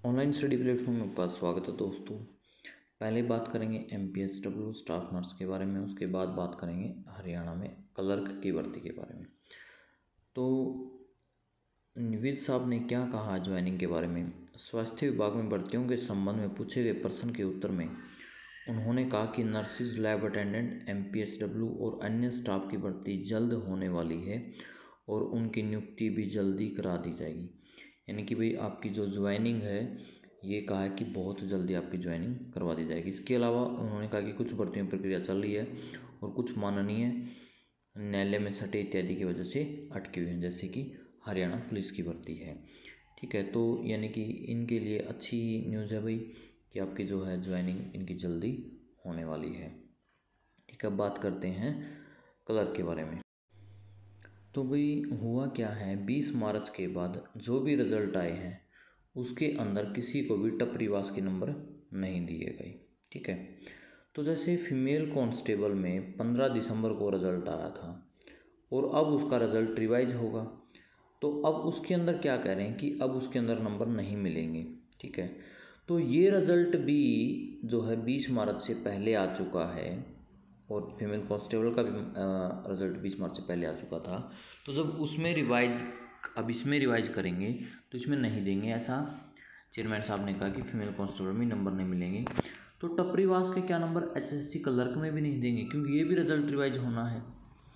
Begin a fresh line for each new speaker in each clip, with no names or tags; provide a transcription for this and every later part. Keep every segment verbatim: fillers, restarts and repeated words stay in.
Online study platform में आपका स्वागत है दोस्तों। पहले बात करेंगे M P S W staff nurse के बारे में, उसके बाद बात करेंगे हरियाणा में क्लर्क की भर्ती के बारे में। तो निविद साहब ने क्या कहा ज्वाइनिंग के बारे में। स्वास्थ्य विभाग में भर्तियों के संबंध में पूछे गए प्रश्न के उत्तर में उन्होंने कहा कि nurses, lab attendant, M P S W और अन्य स्टाफ की भर्ती जल्द होने वाली है और उनकी नियुक्ति भी जल्दी करा दी जाएगी। यानी कि भाई आपकी जो ज्वाइनिंग है, ये कहा है कि बहुत जल्दी आपकी ज्वाइनिंग करवा दी जाएगी। इसके अलावा उन्होंने कहा कि कुछ भर्तियों प्रक्रिया चल रही है और कुछ माननीय न्यायालय में सटे इत्यादि की वजह से अटकी हुई हैं, जैसे कि हरियाणा पुलिस की भर्ती है। ठीक है, तो यानी कि इनके लिए अच्छी न्यूज़ है भाई कि आपकी जो है ज्वाइनिंग इनकी जल्दी होने वाली है। ठीक है, अब बात करते हैं क्लर्क के बारे में। तो भाई हुआ क्या है, बीस मार्च के बाद जो भी रिज़ल्ट आए हैं उसके अंदर किसी को भी टपरीवास के नंबर नहीं दिए गए। ठीक है, तो जैसे फीमेल कांस्टेबल में पंद्रह दिसंबर को रिज़ल्ट आया था और अब उसका रिज़ल्ट रिवाइज होगा, तो अब उसके अंदर क्या कह रहे हैं कि अब उसके अंदर नंबर नहीं मिलेंगे। ठीक है, तो ये रिज़ल्ट भी जो है बीस मार्च से पहले आ चुका है और फीमेल कांस्टेबल का भी रिज़ल्ट बीस मार्च से पहले आ चुका था। तो जब उसमें रिवाइज अब इसमें रिवाइज करेंगे तो इसमें नहीं देंगे, ऐसा चेयरमैन साहब ने कहा कि फीमेल कांस्टेबल में नंबर नहीं मिलेंगे। तो टपरीवास के क्या number H S C clerk में भी नहीं देंगे, क्योंकि ये भी रिज़ल्ट रिवाइज होना है।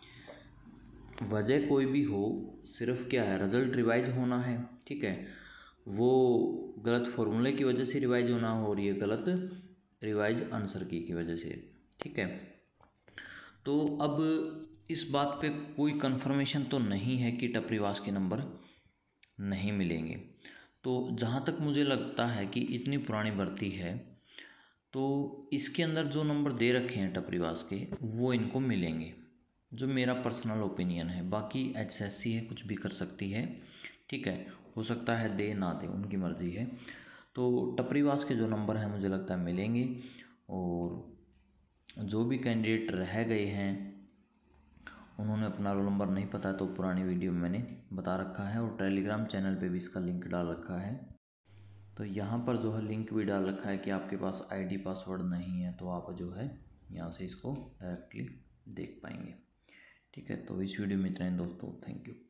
वजह कोई भी हो, सिर्फ क्या है, रिज़ल्ट रिवाइज होना है। ठीक है, वो गलत फॉर्मूले की वजह से रिवाइज होना हो और ये गलत रिवाइज आंसर की की वजह से। ठीक है, तो अब इस बात पे कोई कंफर्मेशन तो नहीं है कि टपरीवास के नंबर नहीं मिलेंगे। तो जहाँ तक मुझे लगता है कि इतनी पुरानी भर्ती है तो इसके अंदर जो नंबर दे रखे हैं टपरीवास के वो इनको मिलेंगे, जो मेरा पर्सनल ओपिनियन है। बाकी एच एस सी है, कुछ भी कर सकती है। ठीक है, हो सकता है दे ना दे, उनकी मर्ज़ी है। तो टपरीवास के जो नंबर हैं मुझे लगता है मिलेंगे, और जो भी कैंडिडेट रह गए हैं उन्होंने अपना रोल नंबर नहीं पता तो पुरानी वीडियो में मैंने बता रखा है और टेलीग्राम चैनल पे भी इसका लिंक डाल रखा है। तो यहाँ पर जो है लिंक भी डाल रखा है कि आपके पास आईडी पासवर्ड नहीं है तो आप जो है यहाँ से इसको डायरेक्टली देख पाएंगे। ठीक है, तो इस वीडियो में इतना ही दोस्तों, थैंक यू।